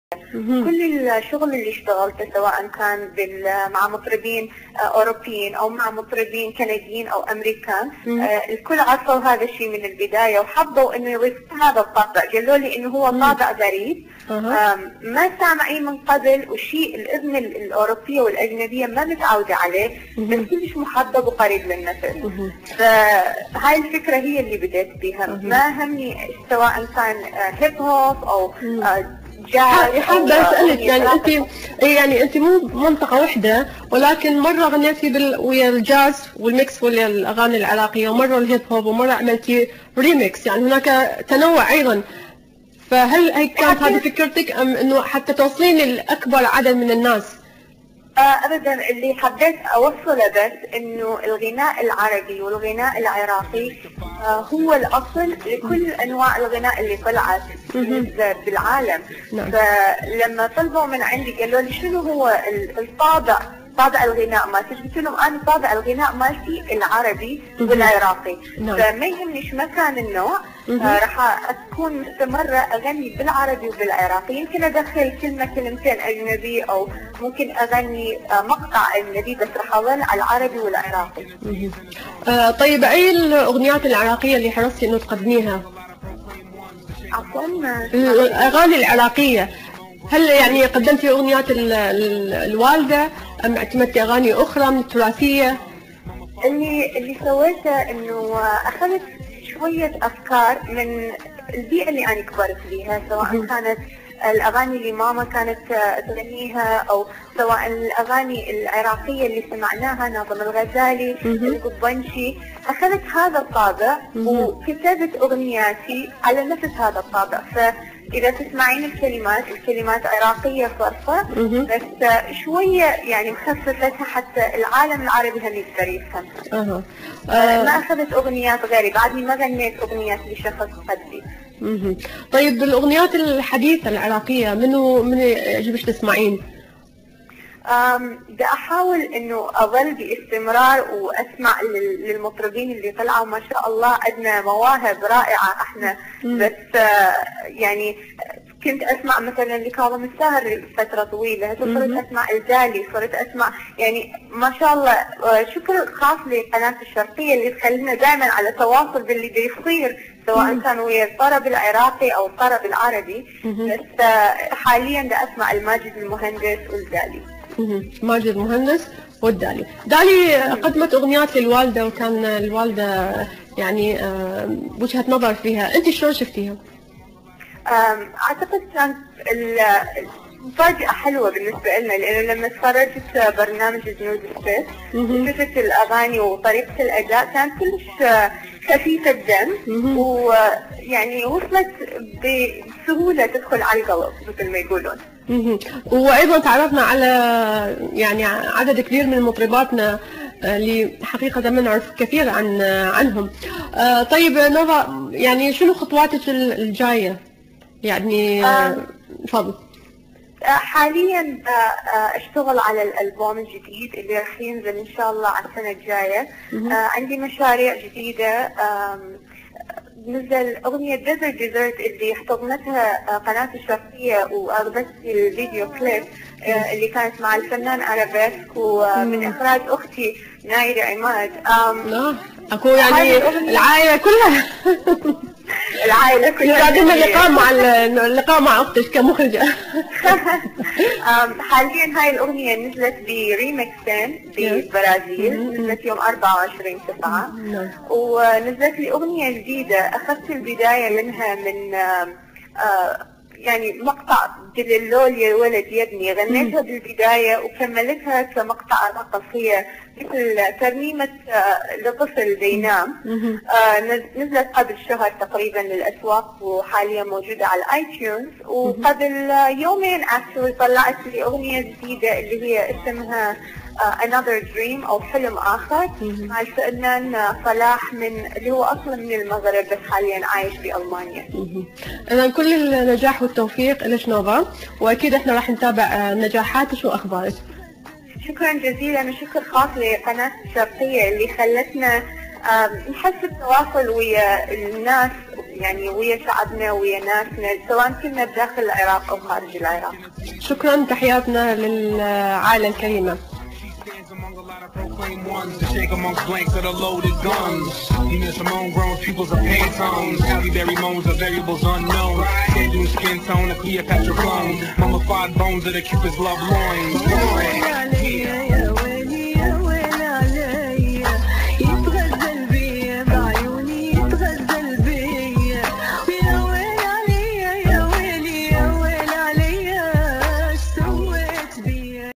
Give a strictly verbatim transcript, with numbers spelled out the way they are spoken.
كل الشغل اللي اشتغلته سواء كان مع مطربين اوروبيين او مع مطربين كنديين او امريكان، الكل عرفوا هذا الشيء من البدايه وحبوا انه يضيفوا هذا الطابع، قالوا لي انه هو طابع غريب ما سامعين من قبل، وشيء الاذن الاوروبيه والاجنبيه ما متعوده عليه، بس كلش محبب وقريب للنفس. فهاي الفكره هي اللي بديت بها، ما همني سواء كان هيب هوب او حابة أسألك، يعني أنت يعني أنت مو منطقة واحدة، ولكن مرة غنيتي بال... ويا الجاز والميكس ويا الأغاني العراقية، ومرة الهيب هوب، ومرة عملتي ريميكس، يعني هناك تنوع أيضا. فهل هي كانت هذه فكرتك أم إنه حتى توصلين لأكبر عدد من الناس؟ ابدا، اللي حبيت اوصله بس انه الغناء العربي والغناء العراقي هو الاصل لكل انواع الغناء اللي طلعت بالعالم. فلما طلبوا من عندي قالوا لي شنو هو الطابع طابع الغناء مالتي، قلت لهم انا طابع الغناء مالتي العربي والعراقي، فما يهمني ما كان النوع، راح اكون مستمره اغني بالعربي وبالعراقي، يمكن ادخل كلمه كلمتين اجنبي او ممكن اغني مقطع اجنبي، بس راح اظل على العربي والعراقي. آه طيب، اي الاغنيات العراقيه اللي حرصتي انه تقدميها؟ عفوا، الاغاني العراقيه، هل يعني قدمتي اغنيات الوالده ام اعتمدتي اغاني اخرى من التراثيه؟ اللي اللي سويته انه اخذت شويه افكار من البيئه اللي انا كبرت فيها، سواء كانت الاغاني اللي ماما كانت تغنيها او سواء الاغاني العراقيه اللي سمعناها، ناظم الغزالي، القضبنشي، اخذت هذا الطابع وكتبت اغنياتي على نفس هذا الطابع. فاذا تسمعين الكلمات، الكلمات عراقيه صرفه، بس شويه يعني مخففتها حتى العالم العربي هم يقدر يفهمها. أه. ما اخذت اغنيات غيري، بعدني ما غنيت اغنيات لشخص قدي. اها. طيب بالاغنيات الحديثه العراقيه منو من يعجبك تسمعين؟ بدي احاول انه اظل باستمرار واسمع للمطربين اللي طلعوا، ما شاء الله عندنا مواهب رائعه احنا، بس يعني كنت اسمع مثلا لكاظم الساهر فتره طويله، صرت اسمع الدالي، صرت اسمع يعني ما شاء الله. شكر خاص لقناه الشرقيه اللي تخلينا دائما على تواصل باللي بيصير، سواء كان ويا الطرب العراقي او الطرب العربي. بس حاليا بدي اسمع الماجد المهندس والدالي. ماجد المهندس والدالي. دالي قدمت اغنيات للوالده، وكان الوالده يعني وجهه نظر فيها، انت شلون شفتيها؟ اعتقد كانت مفاجأة حلوة بالنسبة لنا، لأنه لما تفرجت برنامج جنود السيف وشفت الأغاني وطريقة الأداء كانت كلش خفيفة الدم، ويعني وصلت بسهولة تدخل على القلب مثل ما يقولون. وايضا تعرفنا على يعني عدد كبير من مطرباتنا اللي حقيقة ما نعرف كثير عن عنهم. طيب نوفا، يعني شنو خطواتك الجاية؟ يعني تفضل. حاليا اشتغل على الالبوم الجديد اللي راح ينزل ان شاء الله على السنه الجايه. عندي مشاريع جديده، نزل اغنيه ديزرت ديزرت اللي احتضنتها قناه الشرقيه واخذت الفيديو كليب اللي كانت مع الفنان ارابيسك ومن اخراج اختي نايرة عماد. لا اكو يعني العائله كلها العائله كلها قاعدين اللقاء مع اللقاء مع اختك كمخرجه. حاليا هاي الاغنيه نزلت بريمكسين بالبرازيل، نزلت يوم أربعة وعشرين تسعة، ونزلت لي اغنيه جديده اخذت البدايه منها من يعني مقطع دللول يا ولد يا ابني، غنيتها بالبدايه وكملتها كمقطع رقص، هي مثل ترنيمه لطفل بينام. نزلت قبل شهر تقريبا للاسواق، وحاليا موجوده على الاي تيونز. وقبل يومين اكشلي طلعت لي اغنيه جديده اللي هي اسمها Another Dream أو حلم آخر، مع الفنان صلاح من اللي هو أصلا من المغرب بس حاليا عايش في ألمانيا. إذا كل النجاح والتوفيق لك نوفا، وأكيد إحنا راح نتابع نجاحاتك وأخبارك. شكرا جزيلا، وشكر خاص لقناة الشرقية اللي خلتنا نحس التواصل ويا الناس يعني ويا شعبنا ويا ناسنا سواء كنا بداخل العراق او خارج العراق. شكرا، تحياتنا للعائلة الكريمة. Proclaim ones to shake amongst blanks of the loaded guns. Even if some homegrown peoples are pain tones. Halle Berry moans of variables unknown. Can't do skin tone of Cleopatra clone. Mummified bones of the Cupid's love loins.